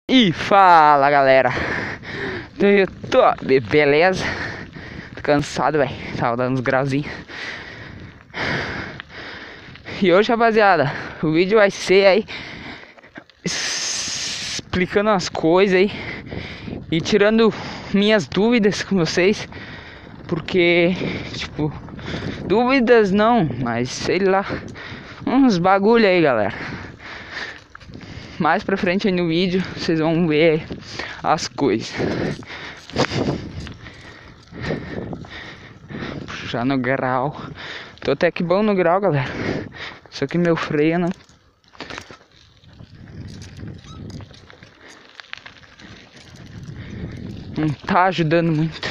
E fala, galera do YouTube, beleza? Tô cansado, velho. Tava dando uns grauzinhos. E hoje, rapaziada, o vídeo vai ser aí explicando as coisas aí e tirando minhas dúvidas com vocês. Porque, tipo, dúvidas não, mas sei lá, uns bagulho aí, galera. Mais pra frente aí no vídeo vocês vão ver as coisas. Puxar no grau. Tô até que bom no grau, galera. Só que meu freio não tá ajudando muito.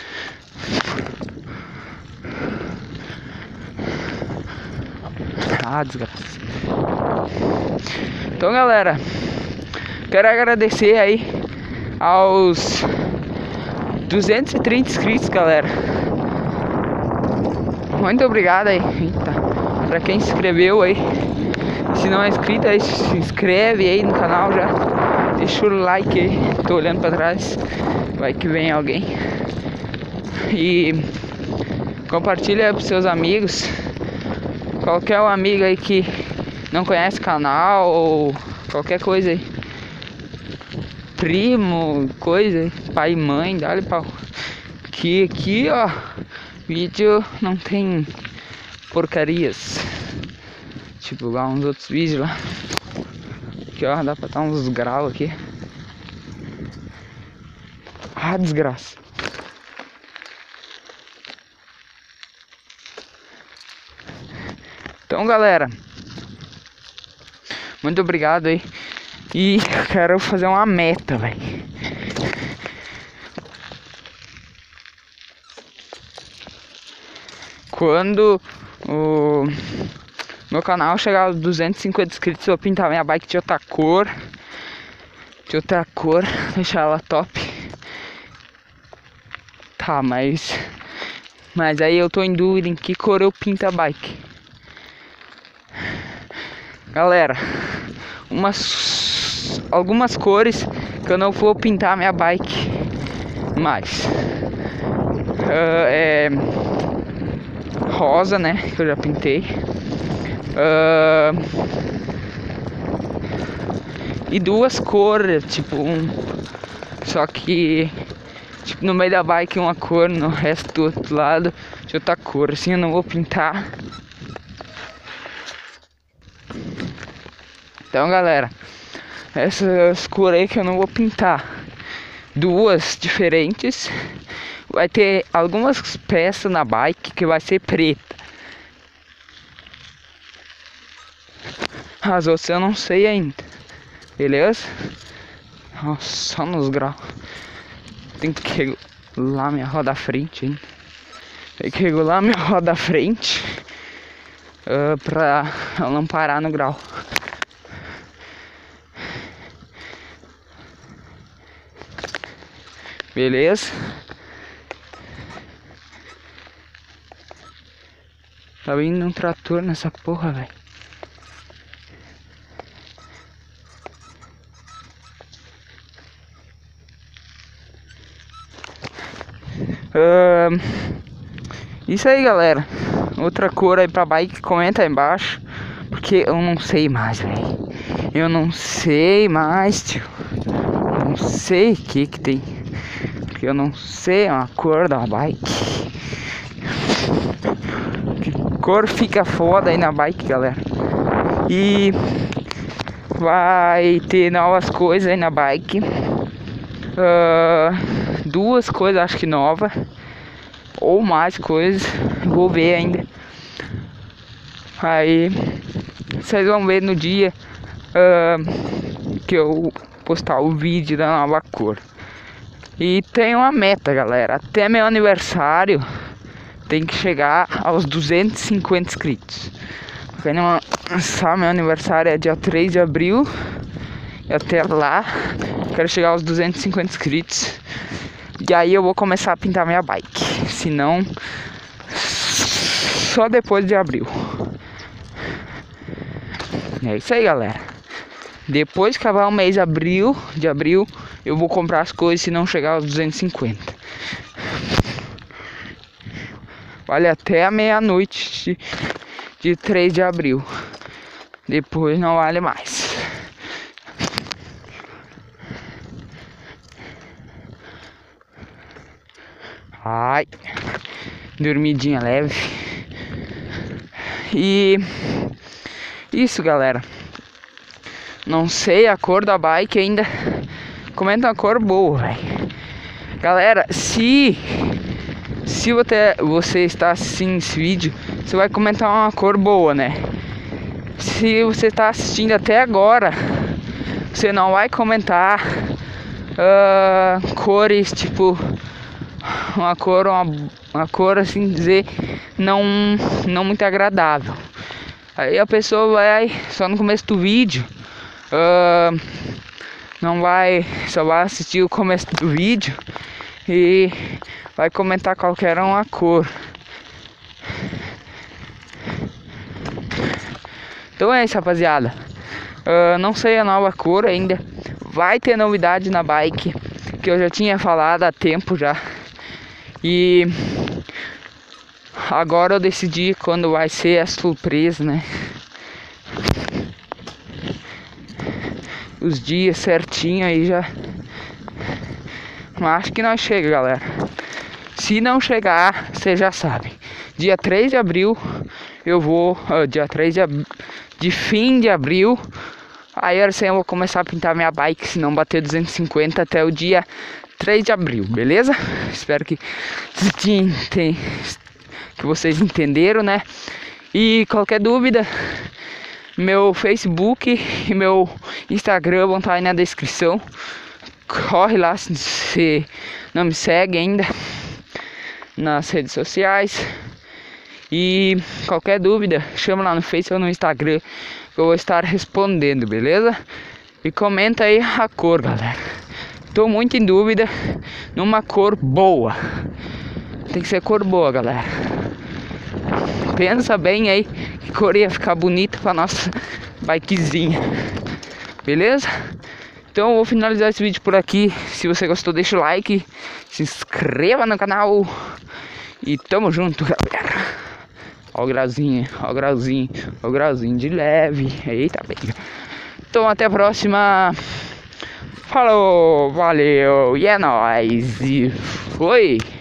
Ah, desgraça. Então, galera, quero agradecer aí aos 230 inscritos, galera. Muito obrigado aí, pra quem se inscreveu aí. Se não é inscrito aí, se inscreve aí no canal já. Deixa o like aí, tô olhando pra trás, vai que vem alguém. E compartilha aí pros seus amigos. Qualquer um amigo aí que não conhece o canal ou qualquer coisa aí, primo, coisa, pai e mãe, dá-lhe pau. Que aqui, ó, vídeo não tem porcarias, tipo igual uns outros vídeos lá. Aqui, ó, dá pra dar uns graus aqui. Ah, desgraça. Então, galera, muito obrigado aí. E quero fazer uma meta, velho. Quando o meu canal chegar aos 250 inscritos, eu vou pintar minha bike de outra cor. Deixar ela top. Tá, mas aí eu tô em dúvida em que cor eu pinto a bike. Galera, algumas cores que eu não vou pintar minha bike mais. Rosa, né, que eu já pintei. E duas cores, tipo só que tipo no meio da bike uma cor, no resto do outro lado de outra cor. Assim eu não vou pintar. Então, galera, essas cores aí que eu não vou pintar, duas diferentes. Vai ter algumas peças na bike que vai ser preta. As outras eu não sei ainda. Beleza? Nossa, só nos graus. Tem que regular minha roda da frente, hein? Tem que regular minha roda da frente pra ela não parar no grau. Beleza? Tá vindo um trator nessa porra, velho. Isso aí, galera. Outra cor aí pra bike, comenta aí embaixo. Porque eu não sei mais, velho. Eu não sei mais, tio. Não sei o que tem. Porque eu não sei a cor da bike. Que cor fica foda aí na bike, galera. E vai ter novas coisas aí na bike. Duas coisas acho que novas. Ou mais coisas. Vou ver ainda. Aí vocês vão ver no dia que eu postar o vídeo da nova cor. E tem uma meta, galera. Até meu aniversário tem que chegar aos 250 inscritos. Quem não sabe, meu aniversário é dia 3 de abril. E até lá quero chegar aos 250 inscritos. E aí eu vou começar a pintar minha bike. Se não, só depois de abril. É isso aí, galera. Depois que acabar o mês de abril, eu vou comprar as coisas se não chegar aos 250. Vale até a meia-noite de 3 de abril. Depois não vale mais. Ai, dormidinha leve. E isso, galera. Não sei a cor da bike ainda. Comenta uma cor boa, velho. Galera, se você está assistindo esse vídeo, você vai comentar uma cor boa, né? Se você está assistindo até agora, você não vai comentar cores tipo uma cor assim dizer não muito agradável. Aí a pessoa vai só no começo do vídeo, só vai assistir o começo do vídeo e vai comentar qualquer uma cor. Então é isso, rapaziada. Não sei a nova cor ainda. Vai ter novidade na bike que eu já tinha falado há tempo já. E agora eu decidi quando vai ser a surpresa, né? Os dias certinho aí já. Mas acho que não chega, galera. Se não chegar, você já sabe. Dia 3 de abril eu vou. Dia 3 de fim de abril. Aí assim eu vou começar a pintar minha bike. Se não bater 250 até o dia 3 de abril, beleza? Espero que vocês entenderam, né? E qualquer dúvida, meu Facebook e meu Instagram vão estar aí na descrição. Corre lá se você não me segue ainda nas redes sociais. E qualquer dúvida, chama lá no Facebook ou no Instagram que eu vou estar respondendo, beleza? E comenta aí a cor, galera. Tô muito em dúvida numa cor boa. Tem que ser cor boa, galera. Pensa bem aí que cor ia ficar bonita pra nossa bikezinha. Beleza? Então eu vou finalizar esse vídeo por aqui. Se você gostou, deixa o like, se inscreva no canal e tamo junto, galera. Ó o grauzinho, ó o grauzinho, ó o grauzinho de leve. Eita, pega. Então até a próxima. Falou, valeu, e é nóis, e foi!